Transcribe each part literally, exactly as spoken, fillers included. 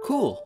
Cool.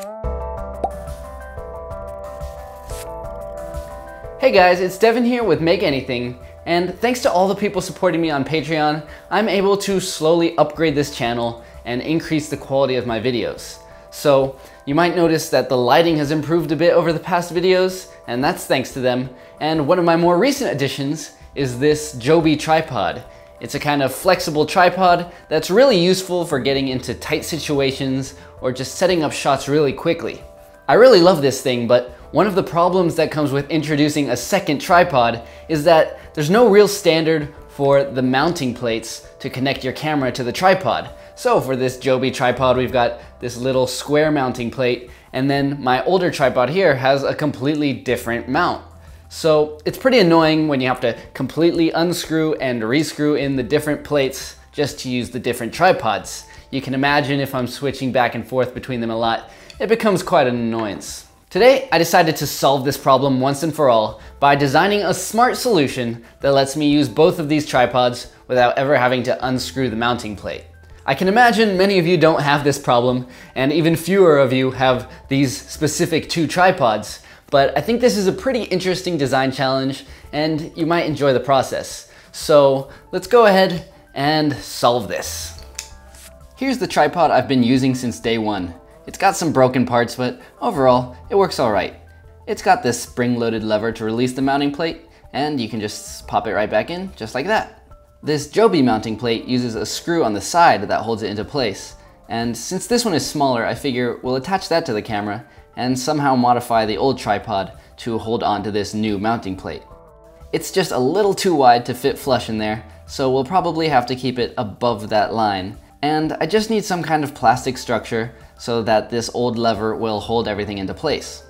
Hey guys, it's Devin here with Make Anything, and thanks to all the people supporting me on Patreon, I'm able to slowly upgrade this channel and increase the quality of my videos. So you might notice that the lighting has improved a bit over the past videos, and that's thanks to them. And one of my more recent additions is this Joby tripod. It's a kind of flexible tripod that's really useful for getting into tight situations or just setting up shots really quickly. I really love this thing, but one of the problems that comes with introducing a second tripod is that there's no real standard for the mounting plates to connect your camera to the tripod. So for this Joby tripod, we've got this little square mounting plate, and then my older tripod here has a completely different mount. So it's pretty annoying when you have to completely unscrew and rescrew in the different plates just to use the different tripods. You can imagine if I'm switching back and forth between them a lot, it becomes quite an annoyance. Today, I decided to solve this problem once and for all by designing a smart solution that lets me use both of these tripods without ever having to unscrew the mounting plate. I can imagine many of you don't have this problem, and even fewer of you have these specific two tripods, but I think this is a pretty interesting design challenge, and you might enjoy the process. So let's go ahead and solve this. Here's the tripod I've been using since day one. It's got some broken parts, but overall, it works all right. It's got this spring-loaded lever to release the mounting plate, and you can just pop it right back in, just like that. This Joby mounting plate uses a screw on the side that holds it into place, and since this one is smaller, I figure we'll attach that to the camera and somehow modify the old tripod to hold on to this new mounting plate. It's just a little too wide to fit flush in there, so we'll probably have to keep it above that line. And I just need some kind of plastic structure so that this old lever will hold everything into place.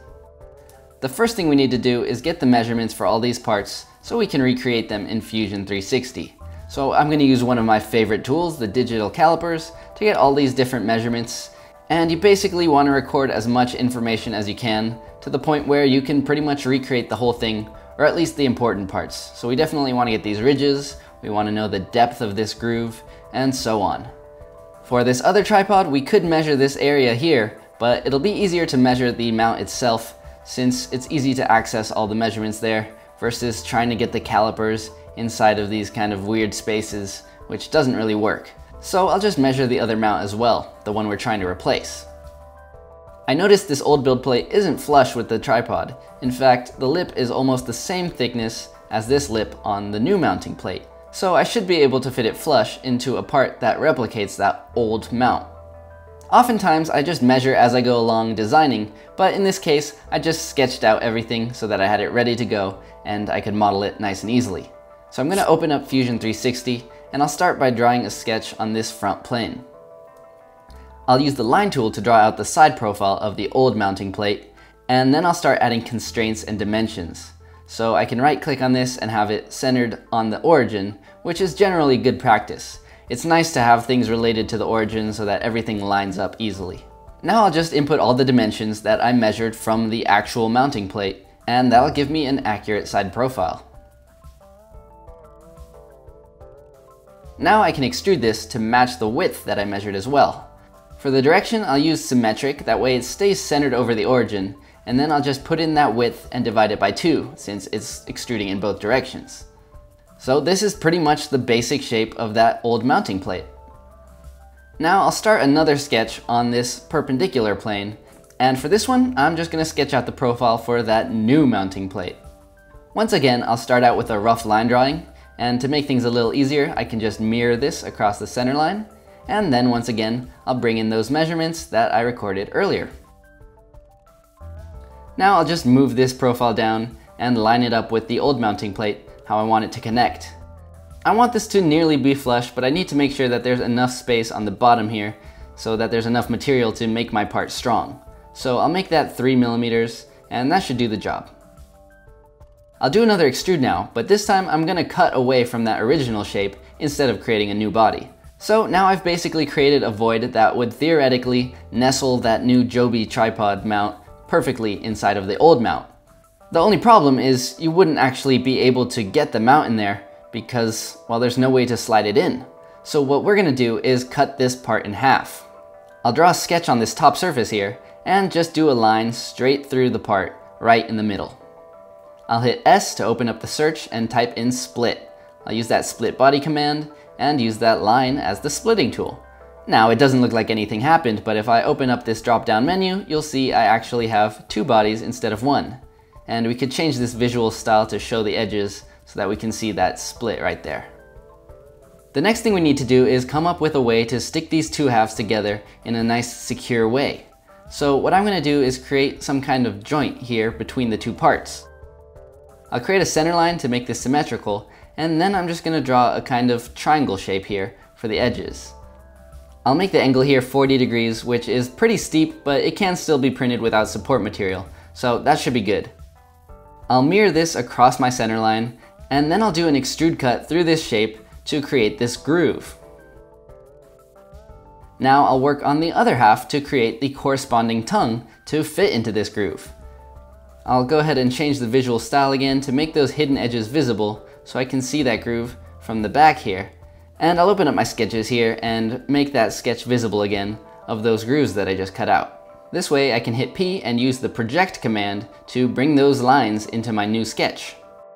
The first thing we need to do is get the measurements for all these parts so we can recreate them in Fusion three sixty. So I'm going to use one of my favorite tools, the digital calipers, to get all these different measurements. And you basically want to record as much information as you can to the point where you can pretty much recreate the whole thing, or at least the important parts. So we definitely want to get these ridges, we want to know the depth of this groove, and so on. For this other tripod, we could measure this area here, but it'll be easier to measure the mount itself since it's easy to access all the measurements there versus trying to get the calipers inside of these kind of weird spaces, which doesn't really work. So I'll just measure the other mount as well, the one we're trying to replace. I noticed this old build plate isn't flush with the tripod. In fact, the lip is almost the same thickness as this lip on the new mounting plate. So I should be able to fit it flush into a part that replicates that old mount. Oftentimes I just measure as I go along designing, but in this case I just sketched out everything so that I had it ready to go and I could model it nice and easily. So I'm going to open up Fusion three sixty and I'll start by drawing a sketch on this front plane. I'll use the line tool to draw out the side profile of the old mounting plate, and then I'll start adding constraints and dimensions. So I can right click on this and have it centered on the origin, which is generally good practice. It's nice to have things related to the origin so that everything lines up easily. Now I'll just input all the dimensions that I measured from the actual mounting plate, and that'll give me an accurate side profile. Now I can extrude this to match the width that I measured as well. For the direction, I'll use symmetric, that way it stays centered over the origin, and then I'll just put in that width and divide it by two, since it's extruding in both directions. So this is pretty much the basic shape of that old mounting plate. Now I'll start another sketch on this perpendicular plane, and for this one, I'm just going to sketch out the profile for that new mounting plate. Once again, I'll start out with a rough line drawing, and to make things a little easier, I can just mirror this across the center line, and then once again, I'll bring in those measurements that I recorded earlier. Now I'll just move this profile down and line it up with the old mounting plate, how I want it to connect. I want this to nearly be flush, but I need to make sure that there's enough space on the bottom here so that there's enough material to make my part strong. So I'll make that three millimeters, and that should do the job. I'll do another extrude now, but this time I'm going to cut away from that original shape instead of creating a new body. So now I've basically created a void that would theoretically nestle that new Joby tripod mount perfectly inside of the old mount. The only problem is you wouldn't actually be able to get the mount in there because, well, there's no way to slide it in. So what we're going to do is cut this part in half. I'll draw a sketch on this top surface here and just do a line straight through the part right in the middle. I'll hit S to open up the search and type in split. I'll use that split body command and use that line as the splitting tool. Now it doesn't look like anything happened, but if I open up this drop down menu, you'll see I actually have two bodies instead of one. And we could change this visual style to show the edges so that we can see that split right there. The next thing we need to do is come up with a way to stick these two halves together in a nice secure way. So what I'm going to do is create some kind of joint here between the two parts. I'll create a center line to make this symmetrical, and then I'm just going to draw a kind of triangle shape here for the edges. I'll make the angle here forty degrees, which is pretty steep, but it can still be printed without support material, so that should be good. I'll mirror this across my center line, and then I'll do an extrude cut through this shape to create this groove. Now I'll work on the other half to create the corresponding tongue to fit into this groove. I'll go ahead and change the visual style again to make those hidden edges visible so I can see that groove from the back here. And I'll open up my sketches here and make that sketch visible again of those grooves that I just cut out. This way I can hit P and use the project command to bring those lines into my new sketch.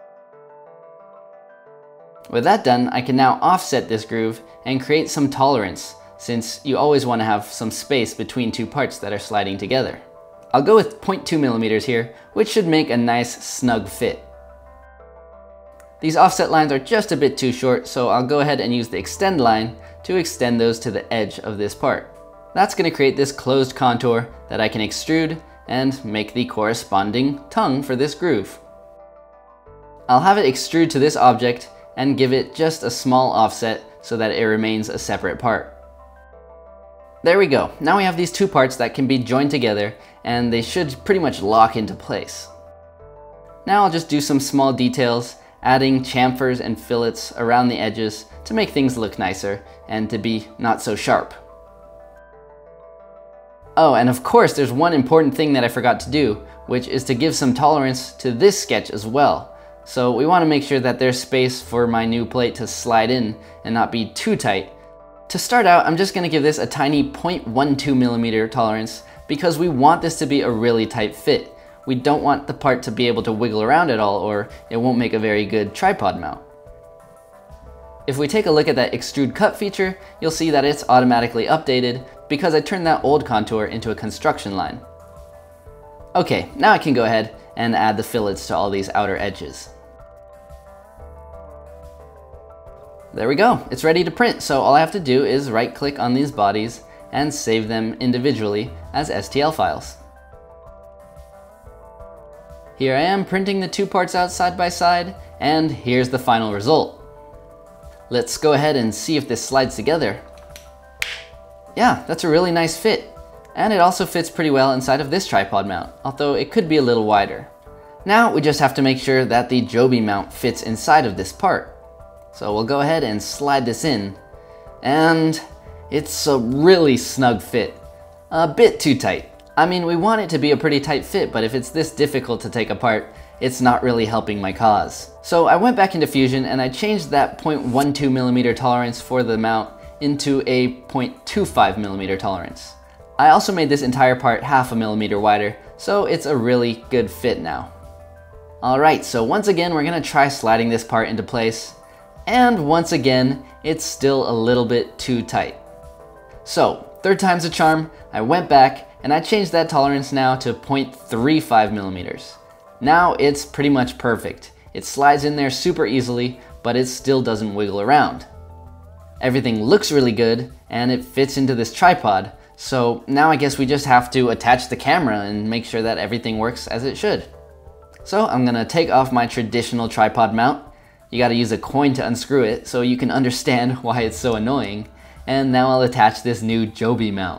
With that done, I can now offset this groove and create some tolerance, since you always want to have some space between two parts that are sliding together. I'll go with zero point two millimeters here, which should make a nice snug fit. These offset lines are just a bit too short, so I'll go ahead and use the extend line to extend those to the edge of this part. That's going to create this closed contour that I can extrude and make the corresponding tongue for this groove. I'll have it extrude to this object and give it just a small offset so that it remains a separate part. There we go. Now we have these two parts that can be joined together, and they should pretty much lock into place. Now I'll just do some small details, adding chamfers and fillets around the edges to make things look nicer and to be not so sharp. Oh, and of course there's one important thing that I forgot to do, which is to give some tolerance to this sketch as well. So we want to make sure that there's space for my new plate to slide in and not be too tight. To start out, I'm just going to give this a tiny zero point one two millimeter tolerance because we want this to be a really tight fit. We don't want the part to be able to wiggle around at all, or it won't make a very good tripod mount. If we take a look at that extrude cut feature, you'll see that it's automatically updated because I turned that old contour into a construction line. Okay, now I can go ahead and add the fillets to all these outer edges. There we go, it's ready to print, so all I have to do is right click on these bodies and save them individually as S T L files. Here I am printing the two parts out side by side, and here's the final result. Let's go ahead and see if this slides together. Yeah, that's a really nice fit. And it also fits pretty well inside of this tripod mount, although it could be a little wider. Now we just have to make sure that the Joby mount fits inside of this part. So we'll go ahead and slide this in. And it's a really snug fit. A bit too tight. I mean, we want it to be a pretty tight fit, but if it's this difficult to take apart, it's not really helping my cause. So I went back into Fusion and I changed that zero point one two millimeter tolerance for the mount into a zero point two five millimeter tolerance. I also made this entire part half a millimeter wider, so it's a really good fit now. Alright, so once again we're gonna try sliding this part into place, and once again it's still a little bit too tight. So, third time's a charm, I went back and I changed that tolerance now to zero point three five millimeters. Now it's pretty much perfect. It slides in there super easily, but it still doesn't wiggle around. Everything looks really good, and it fits into this tripod, so now I guess we just have to attach the camera and make sure that everything works as it should. So I'm gonna take off my traditional tripod mount. You gotta use a coin to unscrew it so you can understand why it's so annoying. And now I'll attach this new Joby mount.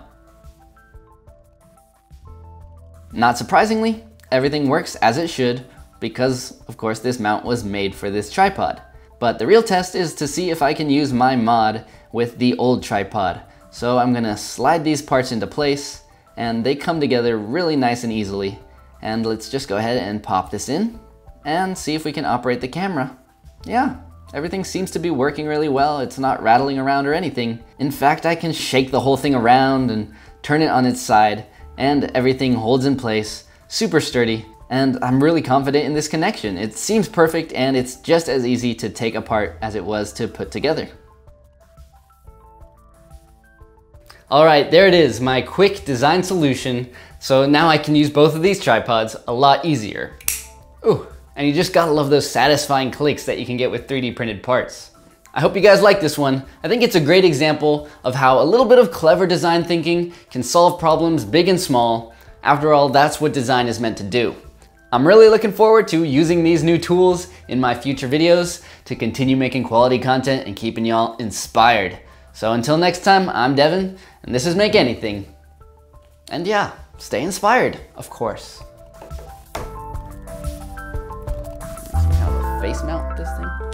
Not surprisingly, everything works as it should because, of course, this mount was made for this tripod. But the real test is to see if I can use my mod with the old tripod. So I'm gonna slide these parts into place and they come together really nice and easily. And let's just go ahead and pop this in and see if we can operate the camera. Yeah, everything seems to be working really well. It's not rattling around or anything. In fact, I can shake the whole thing around and turn it on its side, and everything holds in place, super sturdy, and I'm really confident in this connection. It seems perfect, and it's just as easy to take apart as it was to put together. All right, there it is, my quick design solution. So now I can use both of these tripods a lot easier. Ooh, and you just gotta love those satisfying clicks that you can get with three D printed parts. I hope you guys like this one. I think it's a great example of how a little bit of clever design thinking can solve problems big and small. After all, that's what design is meant to do. I'm really looking forward to using these new tools in my future videos to continue making quality content and keeping y'all inspired. So until next time, I'm Devin, and this is Make Anything. And yeah, stay inspired, of course. Some kind of a face mount this thing.